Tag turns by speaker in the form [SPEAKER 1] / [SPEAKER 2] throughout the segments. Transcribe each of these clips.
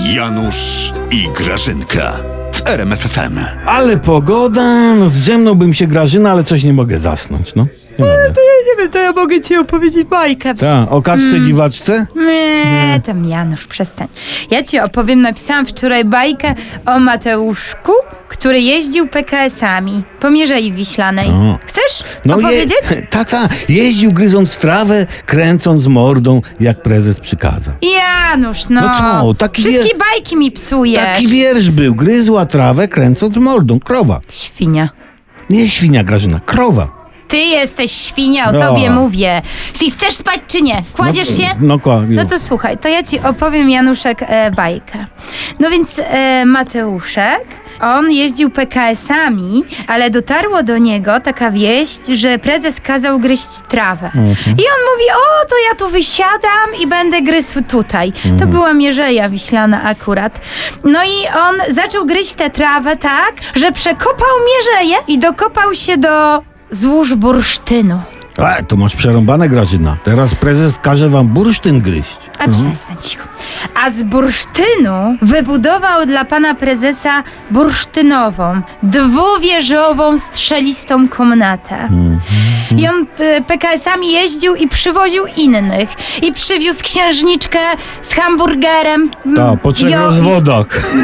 [SPEAKER 1] Janusz i Grażynka w RMF FM.
[SPEAKER 2] Ale pogoda, no zdrzemnąłbym się, Grażyna, ale coś nie mogę zasnąć, no. Nie mogę.
[SPEAKER 3] To ja nie wiem, to ja mogę ci opowiedzieć bajkę.
[SPEAKER 2] O kaczce dziwaczce?
[SPEAKER 3] Nie, tam Janusz, przestań. Ja ci opowiem, napisałam wczoraj bajkę o Mateuszku, który jeździł PKS-ami po Mierzei Wiślanej.
[SPEAKER 2] O.
[SPEAKER 3] Chcesz opowiedzieć?
[SPEAKER 2] Tata jeździł gryząc trawę, kręcąc mordą, jak prezes przykazał.
[SPEAKER 3] Janusz, no.
[SPEAKER 2] No co, taki
[SPEAKER 3] wszystkie bajki mi psujesz.
[SPEAKER 2] Taki wiersz był, gryzła trawę, kręcąc mordą, krowa.
[SPEAKER 3] Świnia.
[SPEAKER 2] Nie świnia, Grażyna, krowa.
[SPEAKER 3] Ty jesteś świnia, o tobie mówię. Jeśli chcesz spać czy nie? Kładziesz się? No to słuchaj, to ja ci opowiem, Januszek, bajkę. No więc Mateuszek, on jeździł PKS-ami, ale dotarło do niego taka wieść, że prezes kazał gryźć trawę. I on mówi, o, to ja tu wysiadam i będę gryzł tutaj. To była Mierzeja Wiślana akurat. No i on zaczął gryźć tę trawę tak, że przekopał Mierzeję i dokopał się do złóż bursztynu.
[SPEAKER 2] To masz przerąbane, Grażyna. Teraz prezes każe wam bursztyn gryźć.
[SPEAKER 3] A przestań, cicho. A z bursztynu wybudował dla pana prezesa bursztynową, dwuwieżową, strzelistą komnatę. I on PKS-ami jeździł i przywoził innych. I przywiózł księżniczkę z hamburgerem.
[SPEAKER 2] Po 3 rozwodach.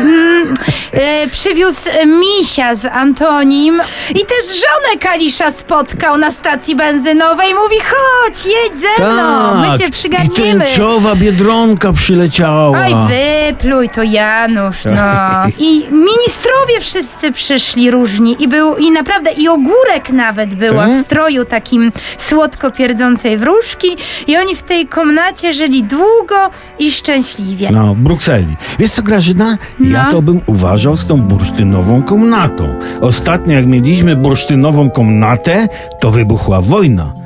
[SPEAKER 3] Przywiózł misia z Antonim. I też żonę Kalisza spotkał na stacji benzynowej. Mówi, chodź, jedź ze mną, my cię przygarniemy.
[SPEAKER 2] I tęczowa Biedronka przyleciała.
[SPEAKER 3] Oj, wypluj to, Janusz, no. I ministrowie wszyscy przyszli różni. I naprawdę, i ogórek nawet była w stroju takim słodko pierdzącej wróżki. I oni w tej komnacie żyli długo i szczęśliwie.
[SPEAKER 2] No, w Brukseli. Wiesz co, Grażyna? Ja to bym uważał z tą bursztynową komnatą. Ostatnio jak mieliśmy bursztynową komnatę, to wybuchła wojna.